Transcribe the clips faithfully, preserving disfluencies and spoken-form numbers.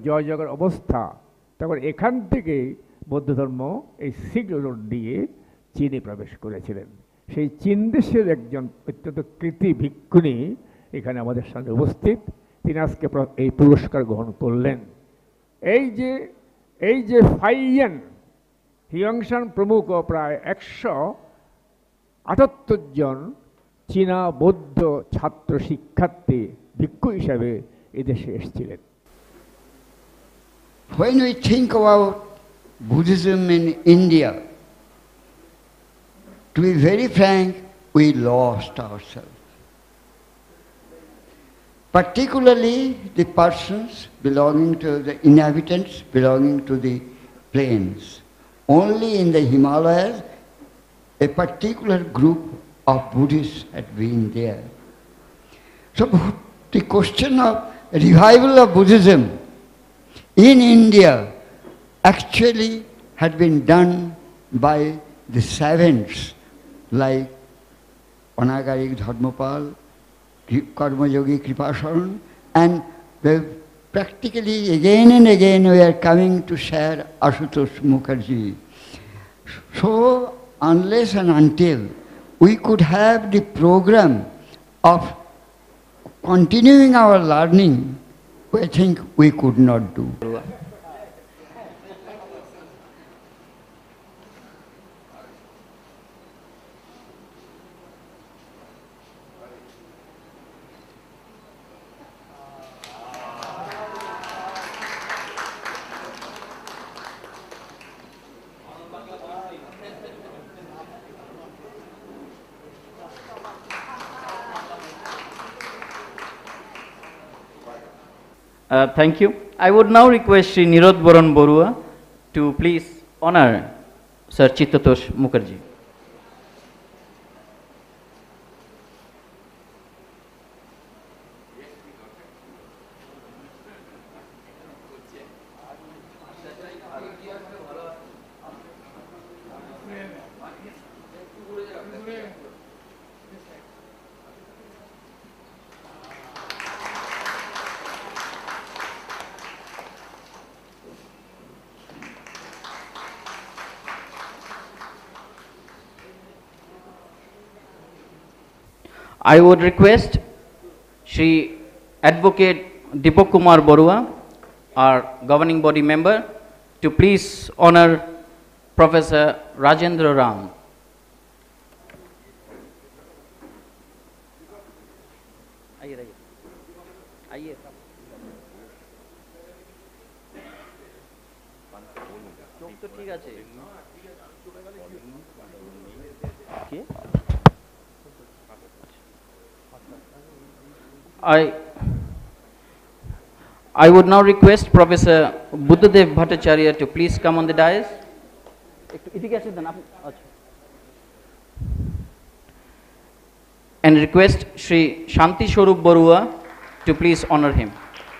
জয় জগর অবস্থা, তখন এখান থেকে বৌদ্ধ ধর্ম এই সিল্ক রোড দিয়ে চীনে প্রবেশ করেছিলেন। সেই চীন দেশের একজন অত্যন্ত কৃতি ভিক্ষুণী এখানে আমাদের সামনে উপস্থিত, তিনি আজকে এই পুরস্কার গ্রহণ করলেন। এই যে এই যে ফাইয়ান হিয়ংসান প্রমুখ প্রায় একশো আটাত্তর জন চীনা বৌদ্ধ ছাত্র শিক্ষার্থী ভিক্ষু হিসাবে এদেশে এসেছিলেন। When we think about Buddhism in India, to be very frank, we lost ourselves. Particularly the persons belonging to the inhabitants belonging to the plains. Only in the Himalayas, a particular group of Buddhists had been there. So the question of revival of Buddhism in India actually had been done by the savants like Anagarik Dharmapal, Karmayogi Kripasaran, and practically again and again we are coming to share Ashutosh Mukherjee. So unless and until we could have the program of continuing our learning, I think we could not do. Uh, thank you. I would now request Sri Nirod Boron Borua to please honor Sir Chittatosh Mukherjee. I would request Shri Advocate Deepak Kumar Borua, our governing body member, to please honor Professor Rajendra Ram. I, I would now request Professor Buddhadev Bhattacharya to please come on the dais. And request Shri Shanti Swarup Borua to please honor him.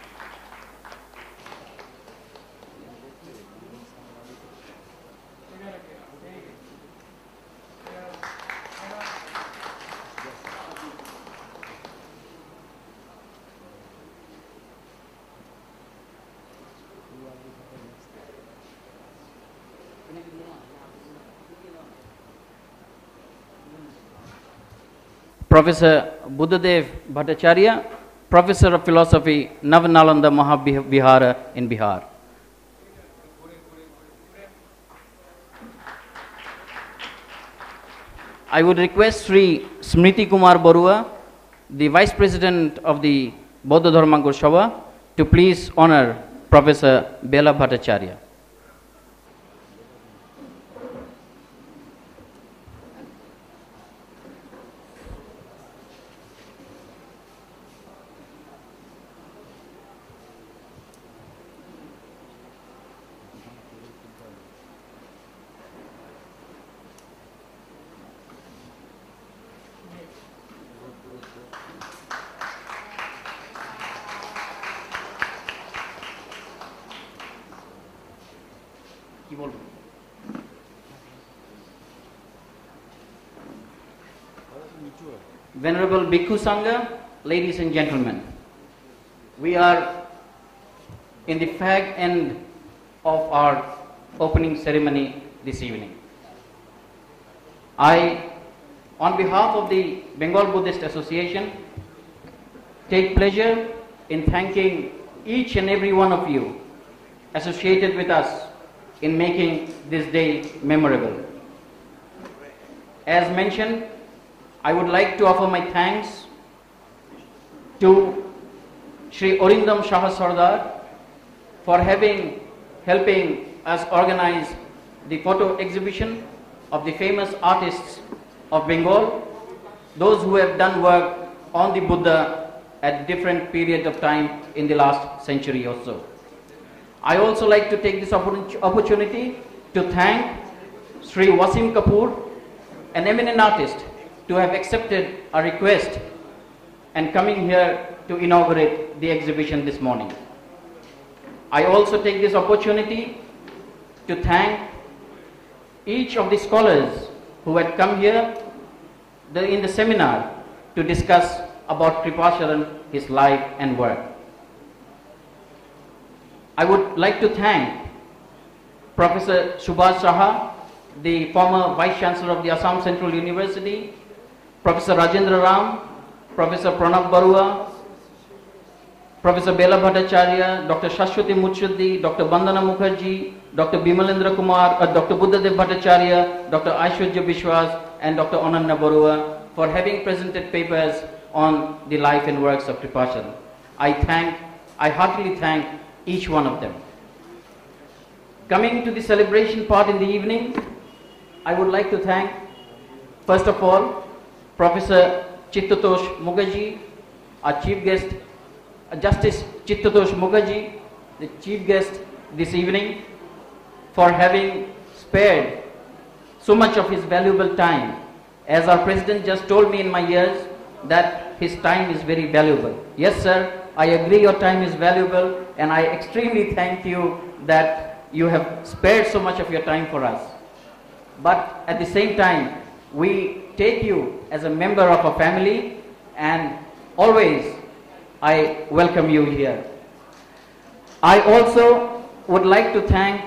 Professor Buddhadev Bhattacharya, Professor of Philosophy, Navanalanda Mahavihara in Bihar. I would request Sri Smriti Kumar Borua, the Vice President of the Bodha Dharma Goswami, to please honor Professor Bela Bhattacharya. Venerable Bhikkhu Sangha, ladies and gentlemen, we are in the fag end of our opening ceremony this evening. I, on behalf of the Bengal Buddhist Association, take pleasure in thanking each and every one of you associated with us in making this day memorable. As mentioned, I would like to offer my thanks to Shri Orindam Shah Sardar for having, helping us organize the photo exhibition of the famous artists of Bengal, those who have done work on the Buddha at different periods of time in the last century or so. I also like to take this opportunity to thank Sri Wasim Kapoor, an eminent artist, to have accepted our request and coming here to inaugurate the exhibition this morning. I also take this opportunity to thank each of the scholars who had come here the, in the seminar to discuss about Kripacharan, his life and work. I would like to thank Professor Subhash Saha, the former Vice Chancellor of the Assam Central University, Professor Rajendra Ram, Professor Pranab Barua, Professor Bela Bhattacharya, Doctor Shashwati Muchuddi, Doctor Bandana Mukherjee, Doctor Bimalendra Kumar, uh, Doctor Buddhadev Bhattacharya, Doctor Aishwarya Bishwas, and Doctor Ananya Barua for having presented papers on the life and works of Kripacharan. I thank, I heartily thank each one of them. Coming to the celebration part in the evening, I would like to thank, first of all, Professor Chittatosh Mukherjee, our chief guest, uh, Justice Chittatosh Mukherjee, the chief guest this evening, for having spared so much of his valuable time. As our President just told me in my ears that his time is very valuable. Yes, sir, I agree your time is valuable, and I extremely thank you that you have spared so much of your time for us. But at the same time, we take you as a member of our family, and always I welcome you here. I also would like to thank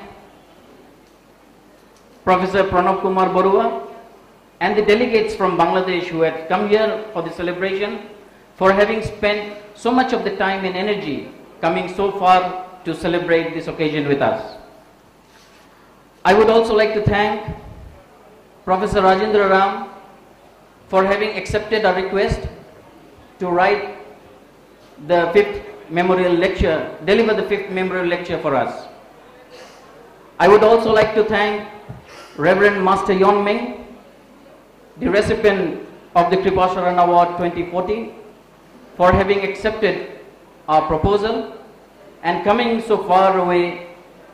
Professor Pranab Kumar Barua and the delegates from Bangladesh who had come here for the celebration for having spent so much of the time and energy coming so far to celebrate this occasion with us. I would also like to thank Professor Rajendra Ram for having accepted our request to write the fifth memorial lecture, deliver the fifth memorial lecture for us. I would also like to thank Reverend Master Yon Ming, the recipient of the Kripacharan Award twenty fourteen, for having accepted our proposal and coming so far away.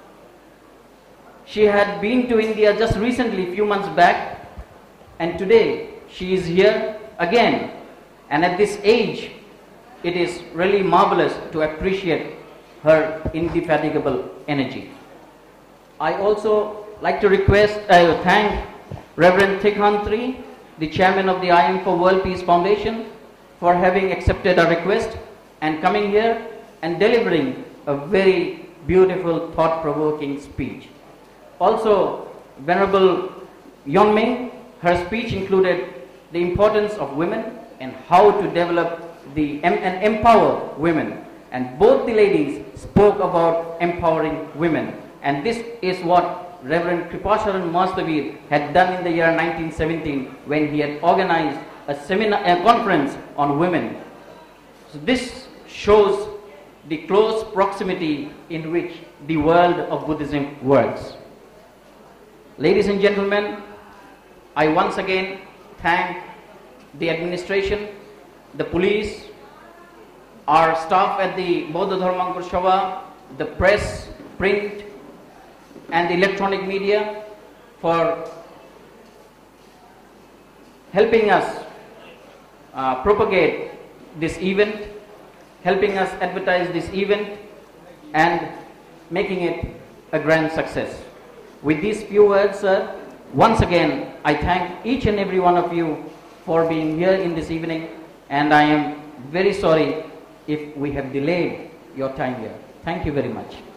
She had been to India just recently, a few months back, and today she is here again. And at this age, it is really marvelous to appreciate her indefatigable energy. I also like to request, uh, thank Reverend Thikhantri, the chairman of the I M for World Peace Foundation, for having accepted our request and coming here and delivering a very beautiful, thought-provoking speech. Also, Venerable Yon Ming, her speech included the importance of women and how to develop the and empower women. And both the ladies spoke about empowering women. And this is what Reverend Kripacharan Mastavir had done in the year nineteen seventeen when he had organized a seminar, a conference on women. So this shows the close proximity in which the world of Buddhism works. Ladies and gentlemen, I once again thank the administration, the police, our staff at the Bodh Dharmankur Sabha, the press, print, and the electronic media for helping us uh, propagate this event, helping us advertise this event, and making it a grand success. With these few words, sir, once again, I thank each and every one of you for being here in this evening, and I am very sorry if we have delayed your time here. Thank you very much.